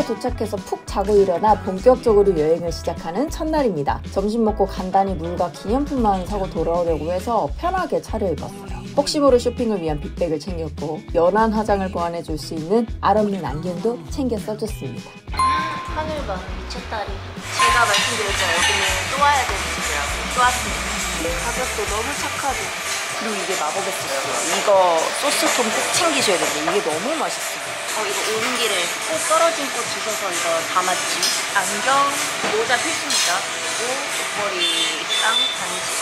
도착해서 푹 자고 일어나 본격적으로 여행을 시작하는 첫날입니다. 점심 먹고 간단히 물과 기념품만 사고 돌아오려고 해서 편하게 차려입었어요. 혹시 모를 쇼핑을 위한 빅백을 챙겼고 연한 화장을 보완해줄 수 있는 알없는 안경도 챙겨 써줬습니다. 하늘 봐, 미쳤다리. 제가 말씀드렸잖아요. 여기는 또 와야 되는 집이라고. 또 왔습니다. 가격도 너무 착하고. 그리고 이게 마법의 소스예요. 이거 소스통 꼭 챙기셔야 되는데 이게 너무 맛있어요. 이거 오는 길에 꼭 떨어진 꽃 주셔서 이거 담았지. 안경, 모자 필수입니다. 그리고 목걸이랑 반지.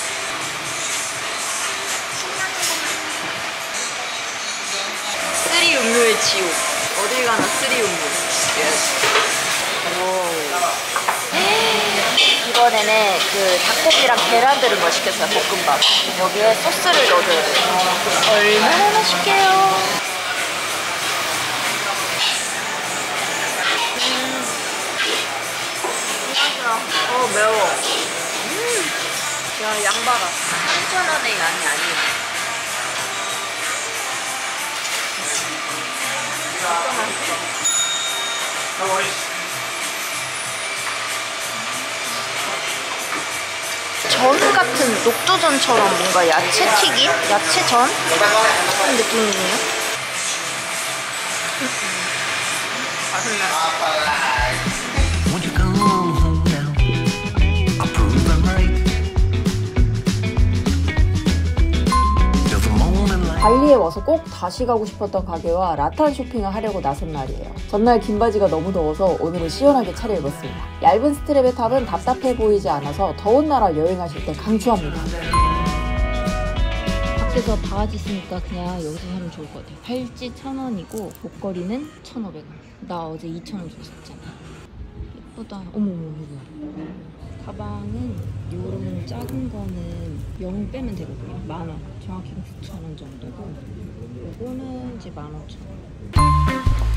쓰리 음료의 지옥. 어딜 가나 쓰리 음료. 이번에는 그 닭고기랑 계란 들은 거 시켰어요. 볶음밥. 여기에 소스를 넣어줘야 돼요. 얼마나 맛있게요. 매워. 야, 양 봐라. 3,000원의 양이 아니에요. 전 같은 녹두전처럼 뭔가 야채 튀김? 야채전? 그런 느낌이네요. 발리에 와서 꼭 다시 가고 싶었던 가게와 라탄 쇼핑을 하려고 나선 날이에요. 전날 긴 바지가 너무 더워서 오늘은 시원하게 차려입었습니다. 얇은 스트랩의 탑은 답답해 보이지 않아서 더운 나라 여행하실 때 강추합니다. 밖에서 바가지 쓰니까 그냥 여기서 사면 좋을 것 같아요. 팔찌 1,000원이고 목걸이는 1,500원. 나 어제 2,000원 주고 샀잖아. 예쁘다. 어머머 이거. 가방은 요런 작은 거는 0 빼면 되거든요. 10,000원. 정확히 9,000원 정도고 요거는 이제 15,000원.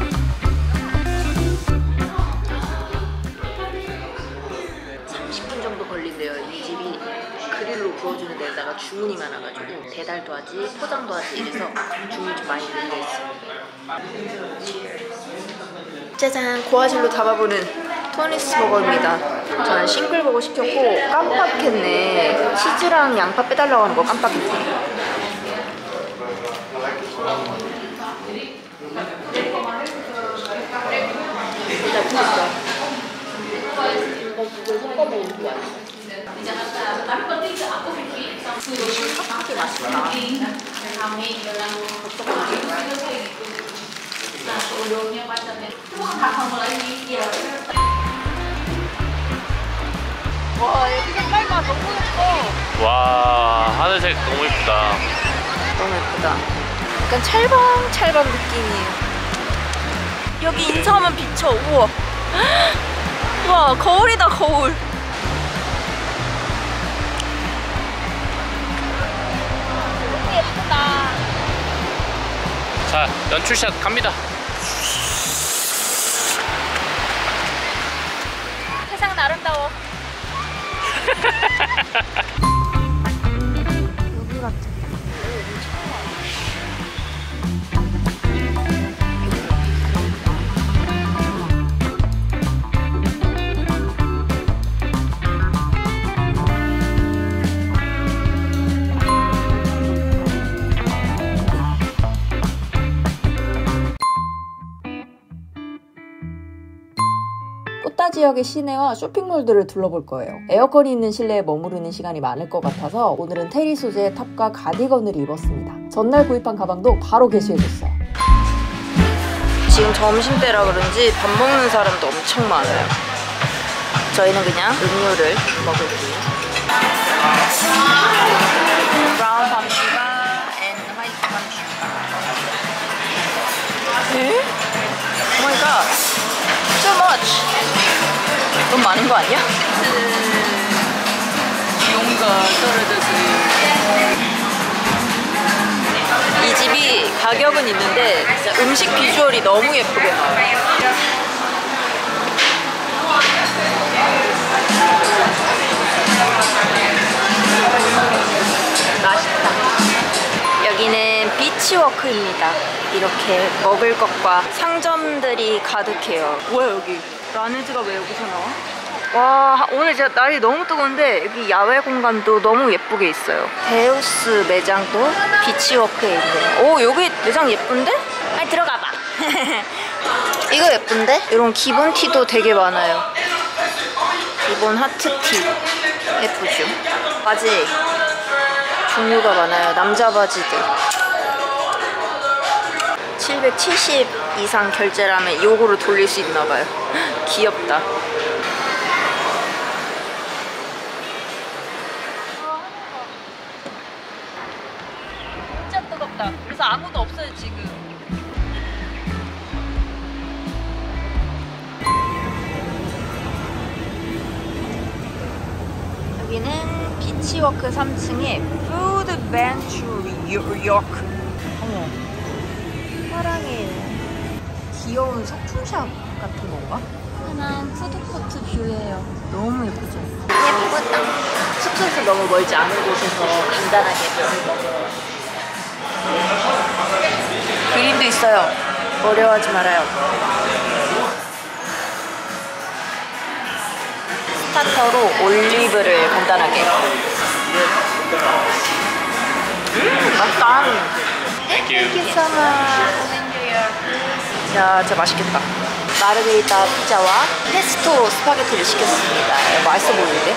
30분 정도 걸린대요. 이 집이 그릴로 구워주는 데다가 주문이 많아가지고 배달도 하지 포장도 하지 이래서 주문이 좀 많이 밀려있어요. 짜잔! 고화질로 담아보는 토니스 버거입니다. 저는 싱글버거 시켰고 깜빡했네. 치즈랑 양파 빼달라고 하는 거 깜빡했네. 일단 맛있어. 이거 섞어먹으면 좋아. 심각하게 맛있다. 와, 여기 색깔만 너무 예뻐. 와, 하늘색 너무 예쁘다. 너무 예쁘다. 약간 찰방찰방 느낌이에요. 여기 인사하면 비쳐. 우와. 와, 거울이다, 거울. 너무 예쁘다. 자, 연출샷 갑니다. 세상은 아름다워. 여기 같아. 꾸따 지역의 시내와 쇼핑몰들을 둘러볼 거예요. 에어컨이 있는 실내에 머무르는 시간이 많을 것 같아서 오늘은 테리 소재의 탑과 가디건을 입었습니다. 전날 구입한 가방도 바로 개수해줬어요. 지금 점심때라 그런지 밥 먹는 사람도 엄청 많아요. 저희는 그냥 음료를 먹을게요. 브라운 밤슈가 앤 화이트 밤슈가. 에? 오 마이 갓. So much. 너무 많은 거 아니야? 비용가 떨어져서. 이 집이 가격은 있는데 진짜 음식 비주얼이 너무 예쁘게 나와요. 맛있다. 여기는 비치 피치워크입니다. 이렇게 먹을 것과 상점들이 가득해요. 뭐야 여기? 라네즈가 왜 여기서 나와? 와, 오늘 진짜 날이 너무 뜨거운데 여기 야외 공간도 너무 예쁘게 있어요. 데우스 매장도 비치워크에 있네요. 오, 여기 매장 예쁜데? 아니, 들어가 봐. 이거 예쁜데? 이런 기본 티도 되게 많아요. 기본 하트티 예쁘죠? 바지 종류가 많아요. 남자 바지들 770 이상 결제라면 요거로 돌릴 수 있나봐요. 귀엽다. 진짜 뜨겁다. 그래서 아무도 없어요 지금. 여기는 비치워크 3층에 푸드 벤츄리 요크. 어머, 사랑해. 귀여운 소품샵 같은 건가? 편한 푸드코트 뷰예요. 너무 예쁘죠? 예쁘다. 숙소에서 너무 멀지 않은 곳에서 간단하게 그림도 있어요. 어려워하지 말아요. 스타터로 올리브를 간단하게. 맛있다. Thank you. Thank you so much. 야, 진짜 맛있겠다. 마르게리타 피자와 페스토 스파게티를 시켰습니다. 맛있어 보이는데?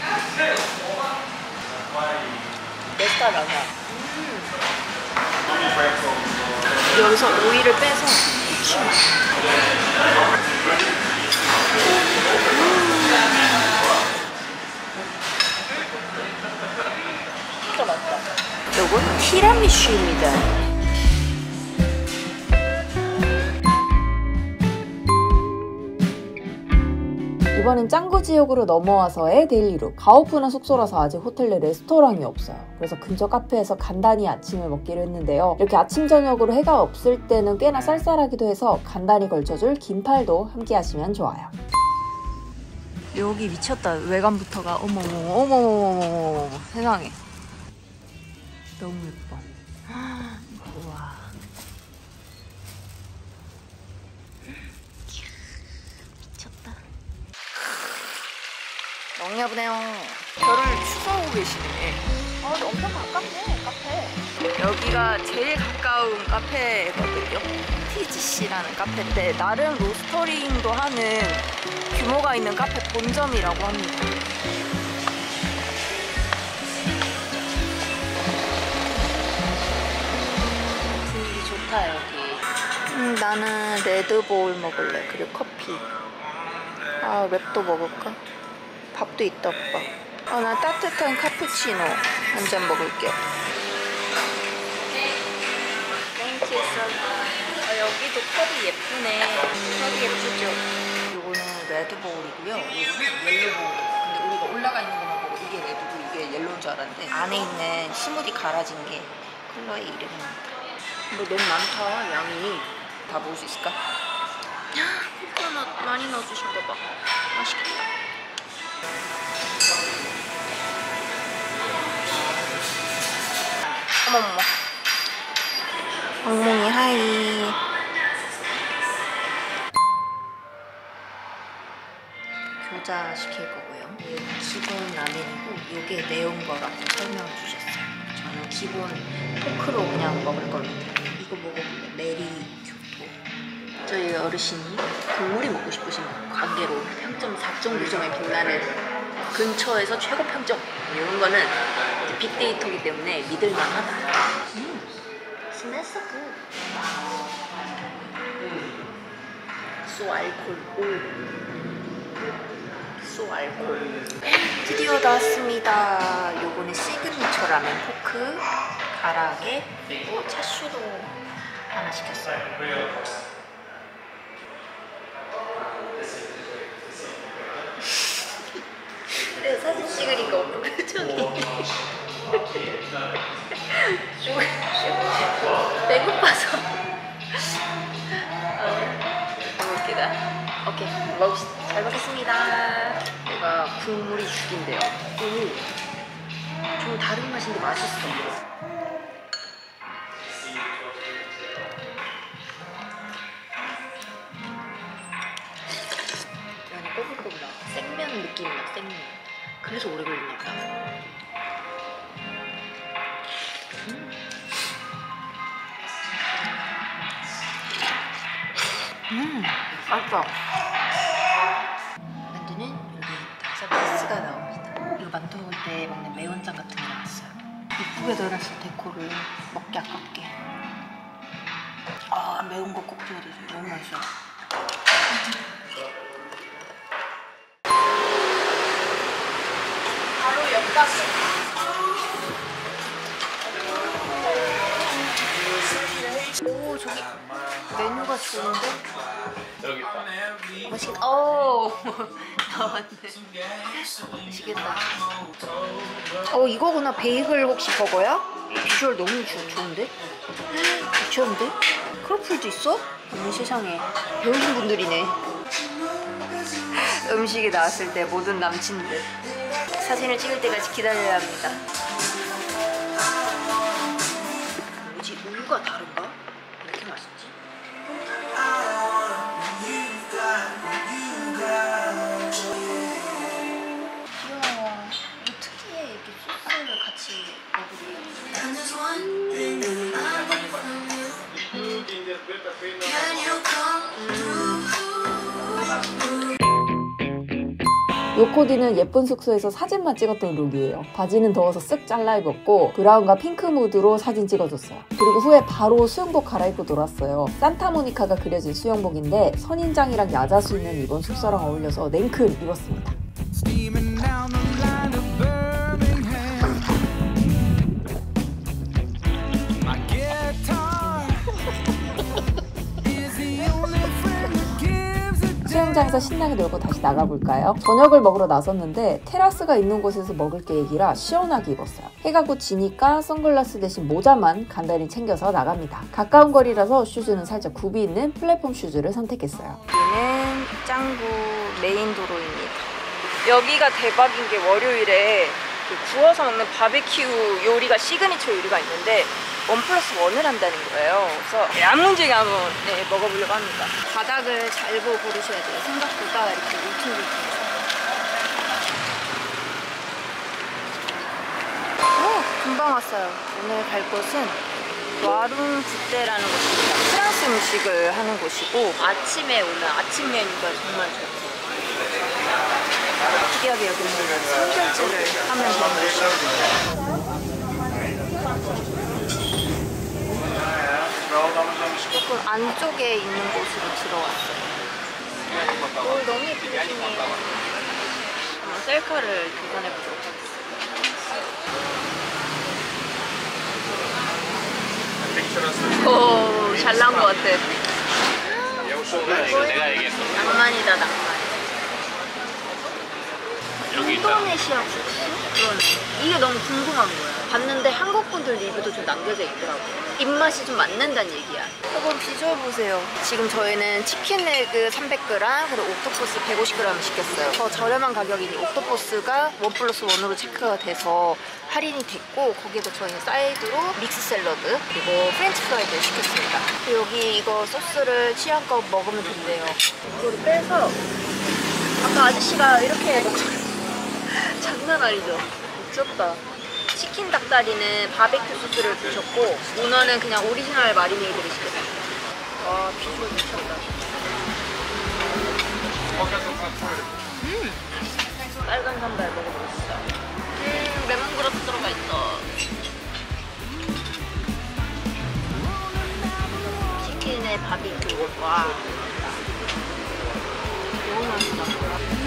내 스타일 아니야. 여기서 오이를 빼서 후추맛. 진짜 맛있다. 요건 티라미슈입니다. 이번엔 짱구 지역으로 넘어와서의 데일리룩. 가오프나 숙소라서 아직 호텔 내 레스토랑이 없어요. 그래서 근처 카페에서 간단히 아침을 먹기로 했는데요. 이렇게 아침 저녁으로 해가 없을 때는 꽤나 쌀쌀하기도 해서 간단히 걸쳐줄 긴팔도 함께 하시면 좋아요. 여기 미쳤다. 외관부터가 어머머머머머머머 세상에 너무 예뻐. 우와. 미쳤다. 멍야보네요. 별을 추서하고 계시네. 근데 엄청 가깝네 카페. 여기가 제일 가까운 카페거든요. TGC라는 카페인데 나름 로스터링도 하는 규모가 있는 카페 본점이라고 합니다. 분위기 좋다 여기. 나는 레드볼 먹을래. 그리고 커피. 랩도 먹을까? 밥도 있다 오빠. 나 따뜻한 카푸치노 한 잔 먹을게요. Thank you so much. 여기도 컵이 예쁘네. 컵이 예쁘죠? 요거는 레드볼이고요. 이거는 옐로볼. 근데 우리가 올라가 있는 것만 보고 이게 레드고 이게 옐로우인 줄 알았는데 안에 있는 스무디 갈아진 게 컬러의 이름입니다. 이거 너무 많다 양이. 다 먹을 수 있을까? 코코넛 많이 넣어주신 거 봐. 맛있겠다. 어머머머. 멍멍이 하이. 교자 시킬 거고요. 기본 라면이고 이게 매운 거라고 설명을 주셨어요. 저는 기본 포크로 그냥 먹을 겁니다. 이거 먹어볼래? 메리 교토. 저희 어르신이 국물이 먹고 싶으신 관계로 평점 4.9점에 빛나는 근처에서 최고 평점. 이런 거는 빅데이터이기 때문에 믿을만하다. 스매스 굿. 소 알콜. 소 알콜. 드디어 나왔습니다. 요거는 시그니처 라면 포크, 가라아게, 그리고 차슈도 하나 시켰어요. 내가 사진 찍으니까 오빠 표정이 배고파서. 너무 웃기다. 오케이, 먹읍시다. 잘 먹겠습니다. 내가 국물이 죽인데요. 좀 다른 맛인데 맛있어. 생맥. 그래서 오래 걸리나 보다. 맛있어. 만두는 여기 서비스가 나옵니다. 이거 만두 먹을 때 먹는 매운장 같은 게 나왔어요. 이쁘게 넣어놨어, 데코를. 먹기 아깝게. 아, 매운 거 꼭 줘야 되죠. 너무 맛있어. 바로 옆가게. 오, 저기 메뉴가 좋은데? 여기 있다. 맛있겠다. 오, 나왔네. 맛있겠다. 이거구나. 베이글 혹시 버거야? 비주얼 너무 좋은데? 미쳤는데? 크로플도 있어? 어머 세상에. 배우신 분들이네. 음식이 나왔을 때 모든 남친들 사진을 찍을 때까지 기다려야 합니다. 뭐지? 우유가 다른가? 왜 이렇게 맛있지? 귀여워. 이거 특이해. 이렇게 소스를 같이 먹으래요. 요 코디는 예쁜 숙소에서 사진만 찍었던 룩이에요. 바지는 더워서 쓱 잘라 입었고 브라운과 핑크 무드로 사진 찍어줬어요. 그리고 후에 바로 수영복 갈아입고 놀았어요. 산타모니카가 그려진 수영복인데 선인장이랑 야자수 있는 이번 숙소랑 어울려서 냉큼 입었습니다. 수영장에서 신나게 놀고 다시 나가볼까요? 저녁을 먹으러 나섰는데 테라스가 있는 곳에서 먹을 계획이라 시원하게 입었어요. 해가 곧 지니까 선글라스 대신 모자만 간단히 챙겨서 나갑니다. 가까운 거리라서 슈즈는 살짝 굽이 있는 플랫폼 슈즈를 선택했어요. 여기는 짱구 메인 도로입니다. 여기가 대박인 게 월요일에 구워서 먹는 바베큐 요리가 시그니처 요리가 있는데 1+1을 한다는 거예요. 그래서 야무지게 한번 먹어보려고 합니다. 바닥을 잘 보고 고르셔야 돼요. 생각보다 이렇게 울퉁불퉁해서. 금방 왔어요. 오늘 갈 곳은 와룽 붓대라는 곳입니다. 프랑스 음식을 하는 곳이고 아침에 오는 아침 메뉴가 정말 좋고 특이하게 여기는 삼겹살을 하면 되는 곳이에요. 조금 안쪽에 있는 곳으로 들어왔어요. 오, 너무 예쁘시네요. 셀카를 도전해보도록 하겠습니다. 오, 잘 나온 것 같아. 이거 내가 얘기했어. 낭만이다, 낭만. 여기 있다. 인도네시아 국수? 그러네. 이게 너무 궁금한 거야. 봤는데 한국 분들 리뷰도 좀 남겨져 있더라고. 입맛이 좀 맞는다는 얘기야. 여러분 비주얼 보세요. 지금 저희는 치킨 레그 300g 그리고 옥토퍼스 150g 시켰어요. 더 저렴한 가격인 옥토퍼스가 1+1으로 체크가 돼서 할인이 됐고 거기에도 저희는 사이드로 믹스 샐러드 그리고 프렌치 프라이드를 시켰습니다. 여기 이거 소스를 취향껏 먹으면 된대요. 이거를 빼서 아까 아저씨가 이렇게 장난 아니죠? 미쳤다. 치킨 닭다리는 바베큐 소스를 부셨고 문어는 그냥 오리지널 마리네이드를 시켰어요. 와 비주얼 미쳤다. 빨간 삼발 먹어보겠습니다. 레몬그라스 들어가 있어. 치킨에 바베큐. 와 너무 맛있다.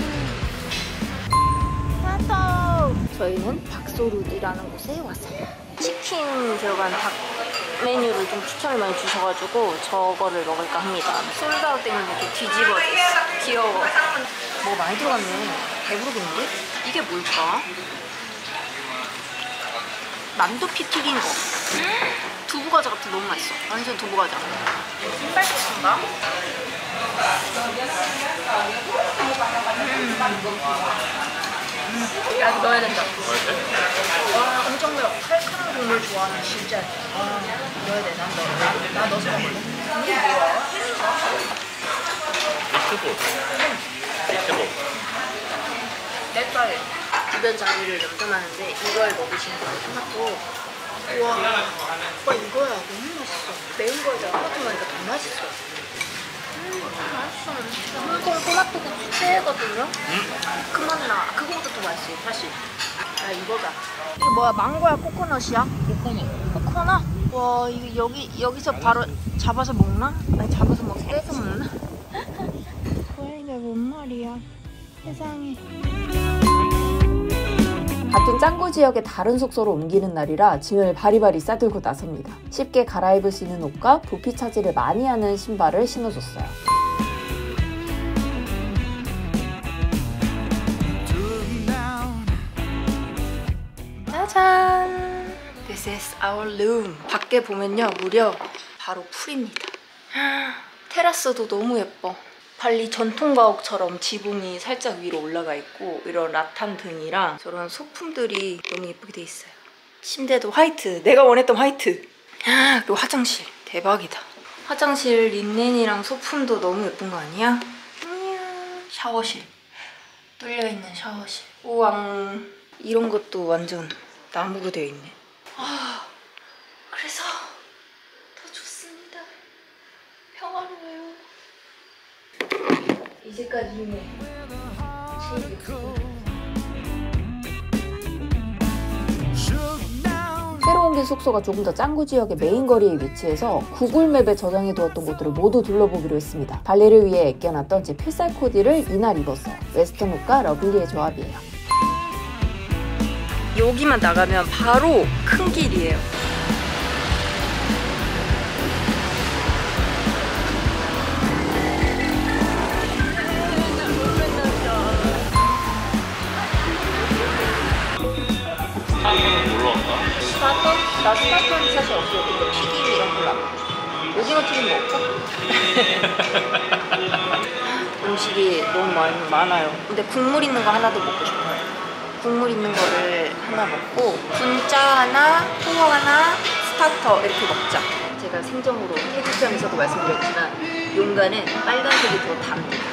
저희는 박소루디라는 곳에 왔어요. 치킨 들어간 닭 메뉴를 좀 추천을 많이 주셔가지고 저거를 먹을까 합니다. 솔드아웃 때문에 이렇게 뒤집어져 있어. 귀여워. 뭐 많이 들어갔네. 배부르겠는데? 이게 뭘까? 만두피 튀긴 거. 두부과자 같아. 너무 맛있어. 완전 두부과자. 신발소스인가? 야, 이거 넣어야 된다. 와, 엄청 매워. 칼칼한 국물 좋아하는 진짜. 와, 넣어야 돼. 나 넣어서 먹을래. 이게 뭐야? 미트볼. 미트볼. 쌀쌀해. 주변 장미를 염탐하는데 이걸 먹으시는 거 끝났고. 우와, 오빠 이거야. 너무 맛있어. 매운 거에다 토마토 넣으니까 더 맛있어. 맛있어. 홍콩 토마토 국수 최애거든요. 그 맛 나. 그거보다 더 맛있어요, 사실. 야, 이거다. 이게 뭐야? 망고야, 코코넛이야? 코코넛? 와, 이거 여기서 바로 잡아서 먹나? 아니, 잡아서 먹 떼서 먹나? 고양이가 뭔 말이야? 세상에. 같은 짱구 지역의 다른 숙소로 옮기는 날이라 짐을 바리바리 싸들고 나섭니다. 쉽게 갈아입을 수 있는 옷과 부피 차지를 많이 하는 신발을 신어줬어요. 짜잔! This is our room. 밖에 보면요, 무려 바로 풀입니다. 테라스도 너무 예뻐. 발리 전통가옥처럼 지붕이 살짝 위로 올라가 있고 이런 라탄 등이랑 저런 소품들이 너무 예쁘게 돼 있어요. 침대도 화이트. 내가 원했던 화이트. 그리고 화장실. 대박이다. 화장실 린넨이랑 소품도 너무 예쁜 거 아니야? 샤워실. 뚫려있는 샤워실. 우왕. 이런 것도 완전 나무로 되어 있네. 그래서 더 좋습니다. 평화로워요. 이제까지 중에 제일 예쁘고. 새로 옮긴 숙소가 조금 더 짱구 지역의 메인 거리에 위치해서 구글맵에 저장해두었던 곳들을 모두 둘러보기로 했습니다. 발리를 위해 애껴놨던 제 필살 코디를 이날 입었어요. 웨스턴룩과 러블리의 조합이에요. 여기만 나가면 바로 큰 길이에요. 놀러 왔나? 스타터? 나 스타터는 사실 없어요. 근데 튀김 이런 걸로 하고. 오징어 튀김 먹고? 음식이 너무 많아요. 근데 국물 있는 거 하나도 먹고 싶어요. 국물 있는 거를 하나 먹고 분짜 하나, 토어 하나, 스타터 이렇게 먹자. 제가 생정으로 태국전에서도 말씀드렸지만 용가는 빨간색이 더 답니다.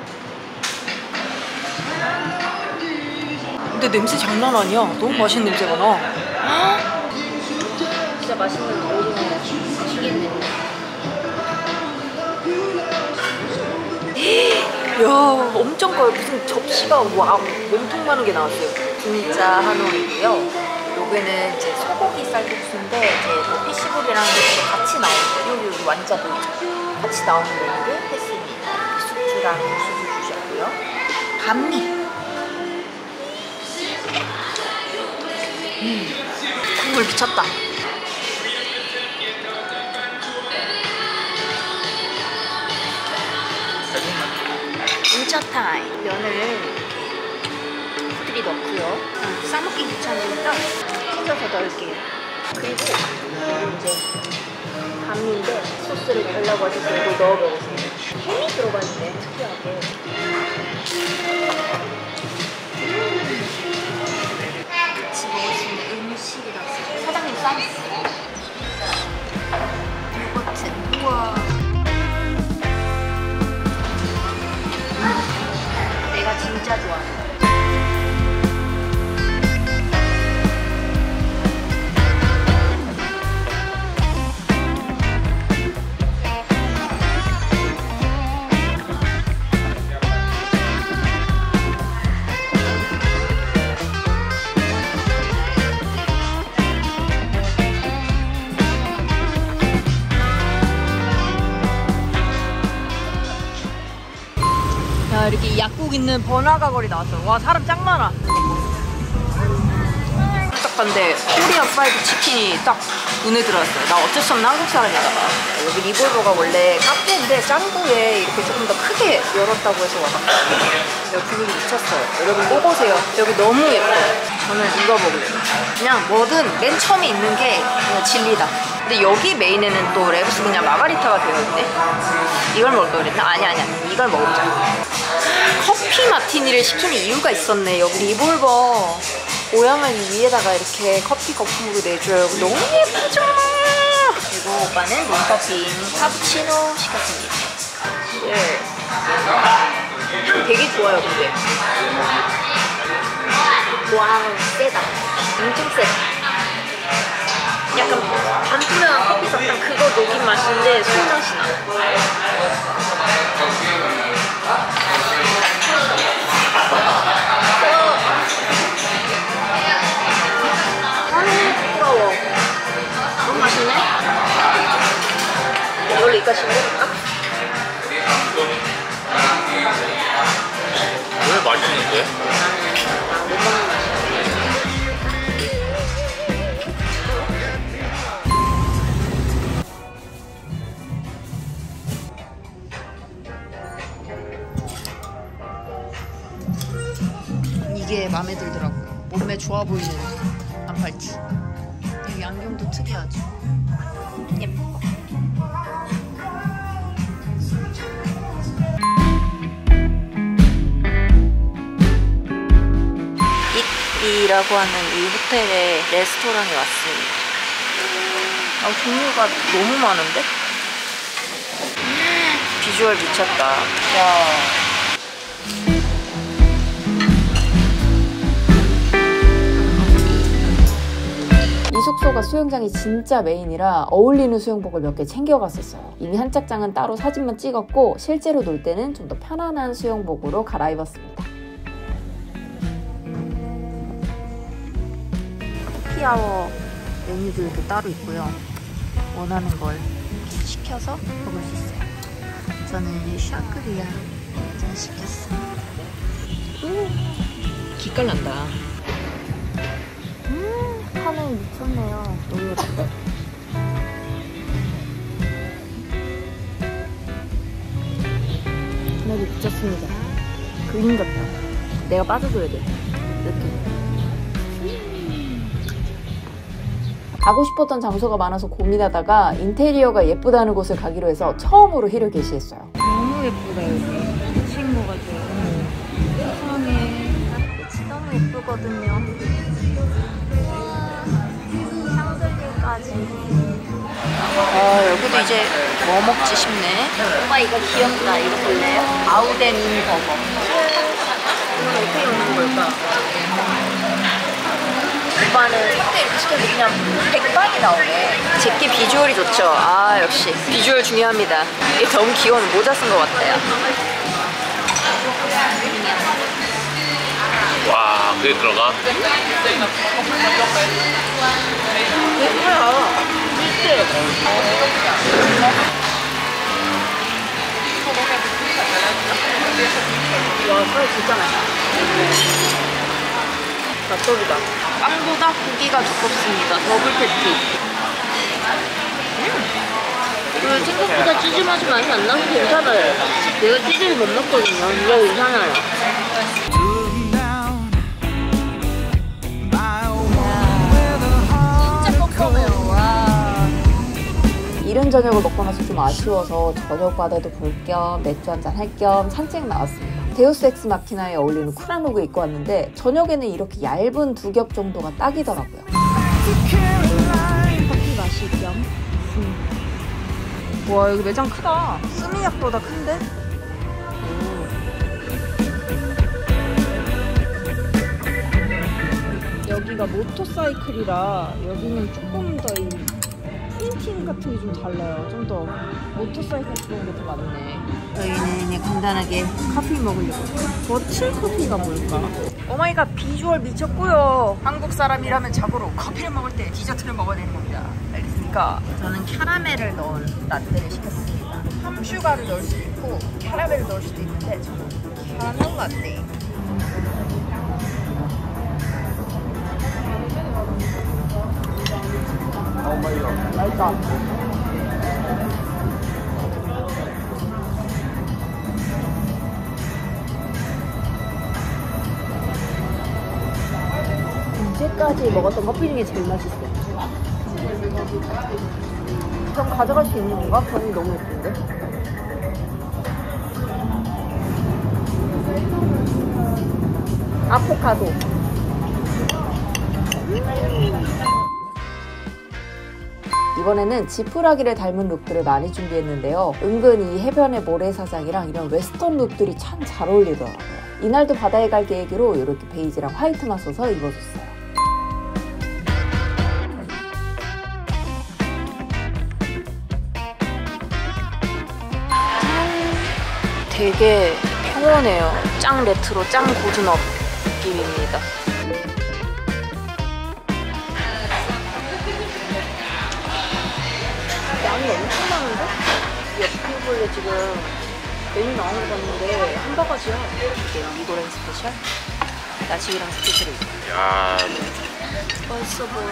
근데 냄새 장난 아니야. 너무 맛있는 냄새가 나. 진짜 맛있는 오징어 튀긴 냄새. 야, 엄청 커요. 무슨 접시가 와우, 몸통 많은 게 나왔어요. 분짜 한우이고요. 요거는 이제 소고기 쌀국수인데 이제 뭐 피시볼이랑 같이 나오는 여기 완자 보이죠? 같이 나오는 메뉴를 했습니다. 숙주랑 국수도 주셨고요. 감미. 국물 미쳤다. 분짜 타임. 면을 이렇게 넣고요. 싸먹기 귀찮으니까 찢어서 넣을게요. 그리고 이제 감미인데 소스를 달라고 하셔서 이거 넣어 먹으세요. 햄이 들어가 있네, 특이하게. 같이 먹을 수 있는 음식이 나왔어요. 사장님 서비스. 요거트. 우와. 내가 진짜 좋아하는 거. 자, 이렇게 약국 있는 번화가 거리 나왔어요. 와, 사람 짱 많아. 딱 봤는데 코리안 프라이드 치킨이 딱 눈에 들어왔어요. 나 어쩔 수 없는 한국 사람이다. 여기 리볼버가 원래 카페인데 짱구에 이렇게 조금 더 크게 열었다고 해서 와봤거든요. 여기 분위기 미쳤어요. 여러분 꼭 오세요. 여기 너무 예뻐요. 저는 이거 먹을래요. 그냥 뭐든 맨 처음에 있는 게 그냥 진리다. 근데 여기 메인에는 또 랩스 그냥 마가리타가 되어있네. 이걸 먹을 걸 그랬나? 아니야. 이걸 먹자. 커피 마티니를 시키는 이유가 있었네. 여기 리볼버 모양을 위에다가 이렇게 커피 거품으로 내줘요. 너무 예쁘죠? 그리고 오빠는 롱커피 카푸치노 시켰습니다. 향 되게 좋아요, 근데. 와우, 세다. 엄청 세다. 약간 반투명한 커피 사탕 그거 녹인 맛인데 술 맛이 나. 부러워. 너무 맛있네. 이걸로 이까지 먹을까? 왜 맛있는데? 못 먹는 맛이야. 이게 마음에 들더라고요. 몸매 좋아 보이는 반팔티. 여기 안경도 특이하죠. 예뻐. 이라고 하는 이 호텔의 레스토랑에 왔습니다. 종류가 너무 많은데? 비주얼 미쳤다. 야. 이 숙소가 수영장이 진짜 메인이라 어울리는 수영복을 몇 개 챙겨갔었어요. 이미 한 짝장은 따로 사진만 찍었고 실제로 놀 때는 좀 더 편안한 수영복으로 갈아입었습니다. 해피아워 메뉴들도 따로 있고요. 원하는 걸 이렇게 시켜서 먹을 수 있어요. 저는 샤크리아 짠 시켰어요. 기깔난다. 하늘 미쳤네요. 너무 예쁘다. 하늘이 미쳤습니다. 그림 같다. 내가 빠져줘야 돼. 느낌. 가고 싶었던 장소가 많아서 고민하다가 인테리어가 예쁘다는 곳을 가기로 해서 처음으로 힐을 게시했어요. 너무 예쁘다 여기. 미친 거 같아요. 세상에. 빛이 너무 예쁘거든요. 향들들까지. 여기도 이제 뭐 먹지 싶네. 엄마 이거 귀엽다. 이거 볼래요? 아우덴 버거. 이건 어떻게 먹는 걸까? 오빠는 그때 이렇게 시켜도 그냥 백반이 나오네. 제게 비주얼이 좋죠. 역시 비주얼 중요합니다. 이게 너무 귀여운 모자 쓴 것 같아요. 와, 그게 들어가? 예뻐요. 와, 살 진짜 맛있다. 맛돌이다. 빵보다 고기가 두껍습니다. 더블 패티. 그리고 생각보다 찌짐하지 맛이 안 나서 괜찮아요. 내가 찌짐을 못 먹거든요. 근데 괜찮아요. 진짜 꼼꼼해요. 와. 이른 저녁을 먹고 나서 좀 아쉬워서 저녁 바다도 볼 겸 맥주 한잔 할 겸 산책 나왔습니다. 데우스 엑스 마키나에 어울리는 쿨한 룩을 입고 왔는데 저녁에는 이렇게 얇은 두 겹 정도가 딱이더라고요. 커피 마실 겸. 와, 여기 매장 크다. 스미약보다 큰데? 여기가 모터사이클이라 여기는 조금 더 이 프린팅 같은 게 좀 달라요. 좀 더 모터사이클 그런 게 더 많네. 저희는 그냥 간단하게 커피 먹으려고. 버칠 커피가 뭘까? 오마이갓, 비주얼 미쳤고요. 한국 사람이라면 자고로 커피를 먹을 때 디저트를 먹어야 되는 겁니다. 알겠습니까? 저는 캐러멜을 넣은 라떼를 시켰습니다. 함슈가를 넣을 수도 있고 캐러멜을 넣을 수도 있는데 저는 캐러멜 라떼. 맛있다. 이제까지 먹었던 커피 중에 제일 맛있어요. 그럼 가져갈 수 있는 건가? 변이 너무 예쁜데? 아포카도. 이번에는 지푸라기를 닮은 룩들을 많이 준비했는데요. 은근 이 해변의 모래사장이랑 이런 웨스턴 룩들이 참 잘 어울리더라고요. 이날도 바다에 갈 계획으로 이렇게 베이지랑 화이트만 써서 입어줬어요. 되게 평온해요. 짱 레트로, 짱 고즈넉 느낌입니다. 양이 엄청 많은데? 옆에 지금 메뉴 나온 거 봤는데 한 바가지야. 이게 미고랭 스페셜, 나시기랑 스페셜이 있고. 야, 맛있어 보여.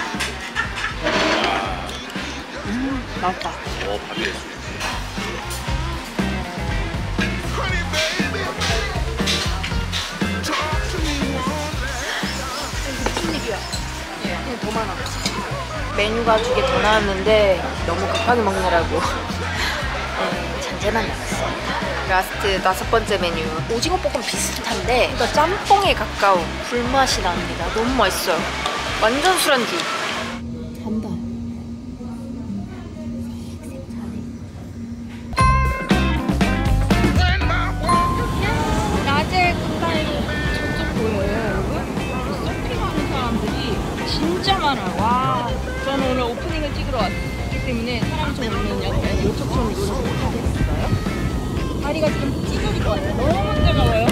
맛있다. 밥이 됐어. 무슨 일이야? 그냥 더 많아. 메뉴가 2개 더 나왔는데 너무 급하게 먹느라고 잔재만 나왔습니다. 라스트 5번째 메뉴. 오징어 볶음 비슷한데 좀 더 짬뽕에 가까운 불맛이 납니다. 너무 맛있어요. 완전 술안주. 잔다. 낮에 끝나고 저쪽 보여요, 여러분? 서핑하는 사람들이 진짜 많아요. 와, 저는 오늘 오프닝을 찍으러 왔기 때문에 사람이 좀 오면 약간 요쪽처럼 이러서 못하겠어요. 다리가 지금 찢어질 것 같아요. 너무 뜨거워요.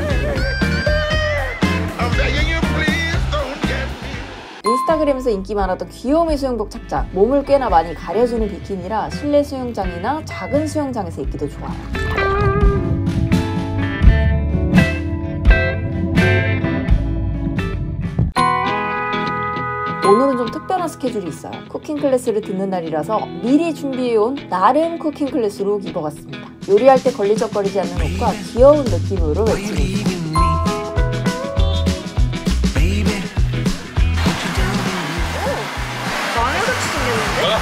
인스타그램에서 인기 많았던 귀요미 수영복 착장. 몸을 꽤나 많이 가려주는 비키니라 실내 수영장이나 작은 수영장에서 입기도 좋아요. 오늘은 좀 특별한 스케줄이 있어요. 쿠킹 클래스를 듣는 날이라서 미리 준비해온 나름 쿠킹 클래스 룩 입어봤습니다. 요리할 때 걸리적거리지 않는 옷과 귀여운 느낌으로 외치고 있어요. 마녀같이 생겼는데?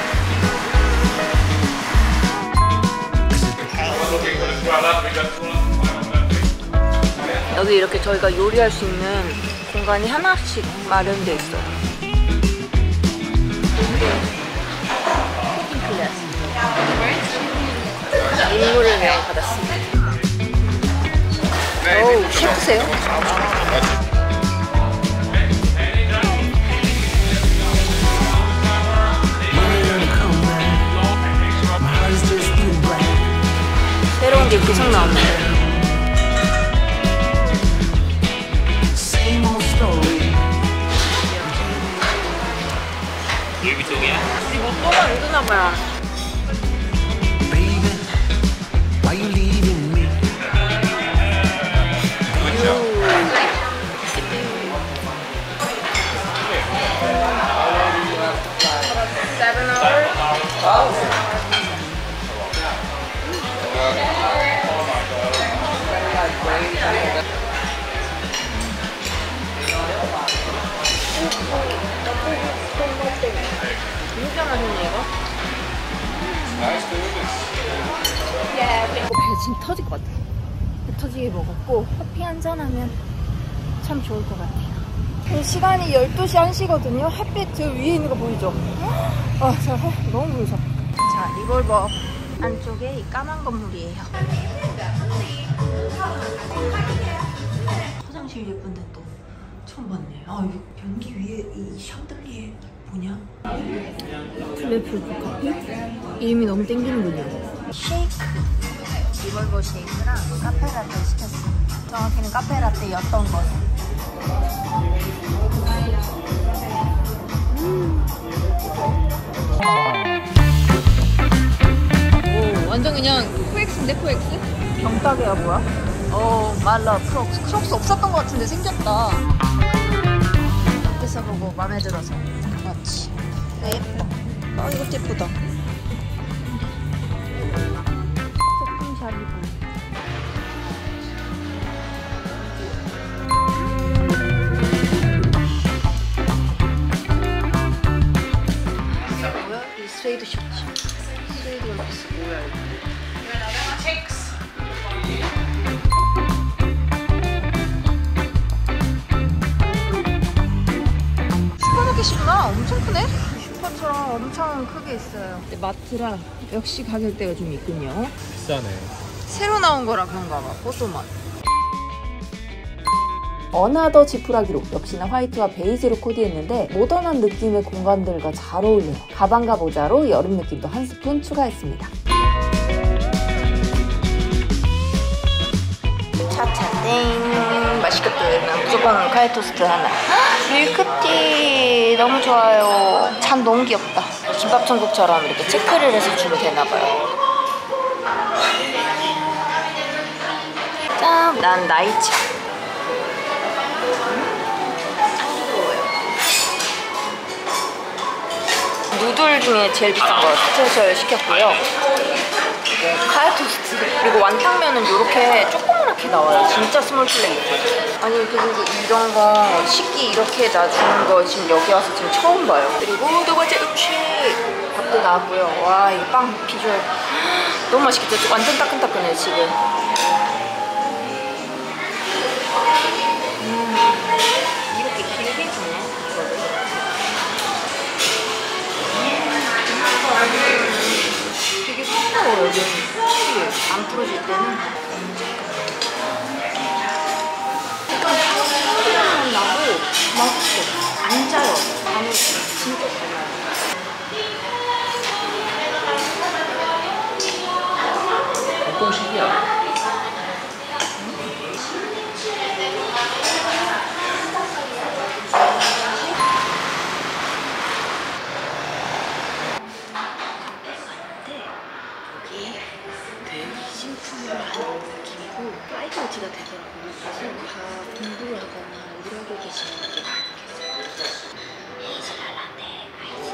여기 이렇게 저희가 요리할 수 있는 공간이 하나씩 마련되어 있어요. 쿠킹 클래스. 임무를 그냥 받았습니다. 어우, 셰프세요? 새로운 게 계속 나옵니다. 일기통이야? 우리 먹방을 읽으나봐요. 진짜 맛있네 이거. 배 지금 터질 것 같아. 배 터지게 먹었고 커피 한잔 하면 참 좋을 것 같아요. 시간이 12시 1시거든요. 햇빛 저 위에 있는 거 보이죠? 아, 저 너무 보이죠? 자, 리볼버 안쪽에 이 까만 건물이에요. 화장실 예쁜데 또 처음 봤네. 아, 이 변기 위에 이 샹들리에 뭐냐? 블랙풀 커피? 이름이 너무 땡기는군요. 쉐이크, 리볼버 쉐이크랑 카페라떼 시켰습니다. 정확히는 카페라떼였던 것. 오, 완전 그냥 코엑스인데 코엑스? 병따개야 뭐야? 말라 크록스 없었던 것 같은데 생겼다. 옆에서 보고 마음에 들어서 맞지? 예뻐. 아, 이것도 예쁘다. 쇼핑샵이고. 뭐야? 이 스웨이드 셔츠. 스웨이드 원피스 뭐야 이거? 슈퍼마켓이구나. 엄청 크네. 슈퍼 포토처럼 엄청 크게 있어요. 근데 마트라 역시 가격대가 좀 있군요. 비싸네. 새로 나온 거라 그런가 봐. 포토만. 어나더 지푸라기로 역시나 화이트와 베이지로 코디했는데 모던한 느낌의 공간들과 잘 어울려요. 가방과 모자로 여름 느낌도 한 스푼 추가했습니다. 차차땡 맛있겠다. 무조건 카레 토스트 하나. 밀크티 너무 좋아요. 참 너무 귀엽다. 김밥 천국처럼 이렇게 체크를 해서 주면 되나봐요. 짠! 난 나이차. 누들 중에 제일 비싼 거 스페셜 시켰고요. 카레 토스트 그리고 완탕면은 이렇게 조그맣게 나와요. 진짜 스몰 플레이트. 아니 그리고 이런 거 식기 이렇게 놔주는 거 지금 여기 와서 지금 처음 봐요. 그리고 두 번째 음식 밥도 나왔고요. 와 이 빵 비주얼 너무 맛있겠죠? 완전 따끈따끈해 지금. 이렇게 길게 주네 이거를. 되게 부드러워요. 치즈 안 풀어질 때는 약간 향이 나고 맛있어. 안 짜요. 간이 진짜 잘 나요. 공식이야. 느낌이고 파이브워치가 되더라고요. 그래서 다 공부를 하거나 일하고 계시는 분들이 많이 계세요. 헤이즐라떼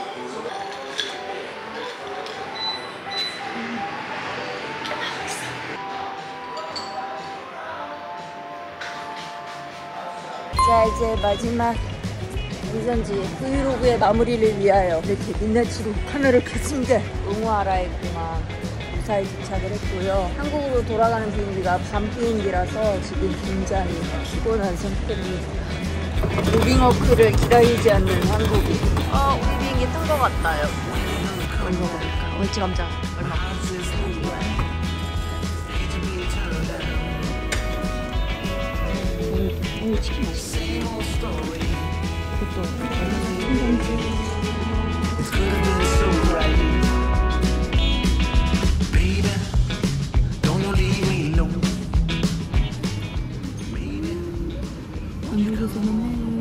아이스. 자 이제 마지막 유전지 브이로그의 마무리를 위하여 이렇게 민낯으로 카메라를 켰습니다. 웅화라의 공항 무사히 도착을 했고요. 한국으로 돌아가는 비행기가 밤 비행기라서 지금 굉장히 피곤한 상태입니다. 무빙워크를 기다리지 않는 한국인. 우리 비행기 뜬 것 같다 여기. 얼마 볼까? 멸치 감자 얼마? 오 치킨 맛있어. 이것도 청경지. 한국에서 맨날